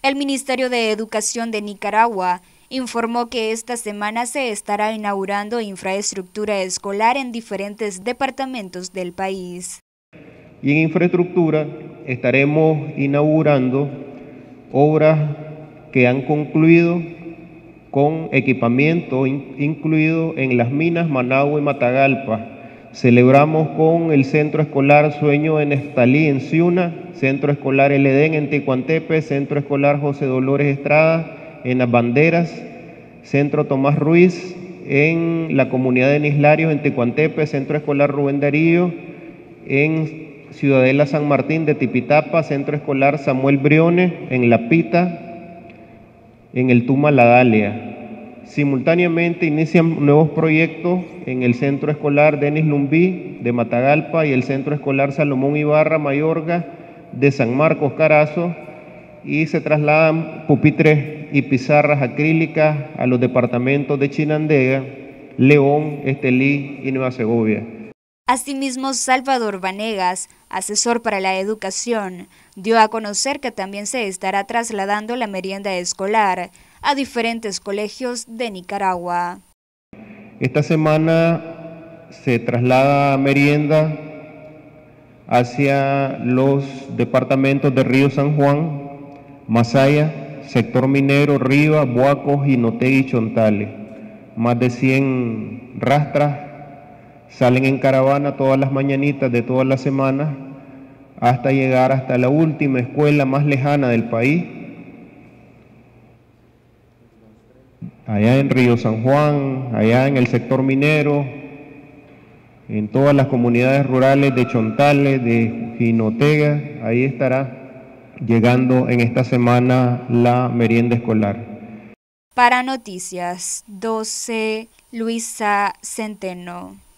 El Ministerio de Educación de Nicaragua informó que esta semana se estará inaugurando infraestructura escolar en diferentes departamentos del país. Y en infraestructura estaremos inaugurando obras que han concluido con equipamiento incluido en las minas Managua y Matagalpa. Celebramos con el Centro Escolar Sueño de Neftalí en Ciuna, Centro Escolar El Edén en Ticuantepe, Centro Escolar José Dolores Estrada en Las Banderas, Centro Tomás Ruiz en la comunidad de Nislarios en Ticuantepe, Centro Escolar Rubén Darío en Ciudadela San Martín de Tipitapa, Centro Escolar Samuel Briones en La Pita, en el Tuma La Dalia. Simultáneamente inician nuevos proyectos en el Centro Escolar Denis Lumbí de Matagalpa y el Centro Escolar Salomón Ibarra Mayorga de San Marcos Carazo, y se trasladan pupitres y pizarras acrílicas a los departamentos de Chinandega, León, Estelí y Nueva Segovia. Asimismo, Salvador Vanegas, asesor para la educación, dio a conocer que también se estará trasladando la merienda escolar a diferentes colegios de Nicaragua. Esta semana se traslada merienda hacia los departamentos de Río San Juan, Masaya, Sector Minero, Riva, Buaco, Jinotega y Chontales. Más de 100 rastras salen en caravana todas las mañanitas de todas las semanas hasta llegar hasta la última escuela más lejana del país, allá en Río San Juan, allá en el sector minero, en todas las comunidades rurales de Chontales, de Jinotega. Ahí estará llegando en esta semana la merienda escolar. Para Noticias 12, Luisa Centeno.